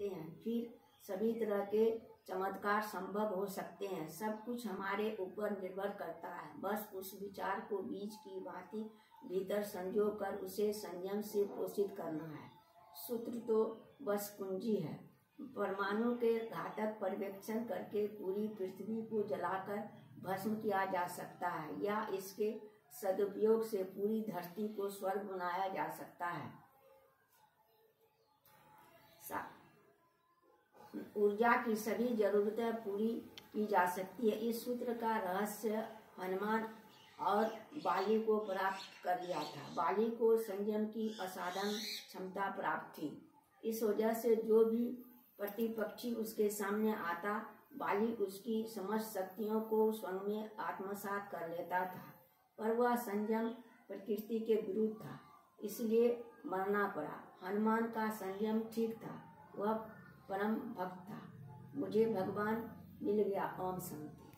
सकते हैं, फिर सभी तरह के चमत्कार संभव हो सकते हैं। सब कुछ हमारे ऊपर निर्भर करता है, बस उस विचार को बीज की भांति भीतर संजो कर उसे संयम से पोषित करना है। सूत्र तो बस कुंजी है। परमाणु के घातक पर्यवेक्षण करके पूरी पृथ्वी को जलाकर भस्म किया जा सकता है, या इसके सदुपयोग से पूरी धरती को स्वर्ग बनाया जा सकता है। ऊर्जा की सभी जरूरतें पूरी की जा सकती है। इस सूत्र का रहस्य हनुमान और बाली को प्राप्त कर लिया था। बाली को संयम की असाधारण क्षमता प्राप्त थी। इस वजह से जो भी प्रतिपक्षी उसके सामने आता, बाली उसकी समस्त शक्तियों को स्वयं में आत्मसात कर लेता था। पर वह संयम प्रकृति के विरुद्ध था, इसलिए मरना पड़ा। हनुमान का संयम ठीक था, वह परम भक्त था। मुझे भगवान मिल गया। ओम शांति।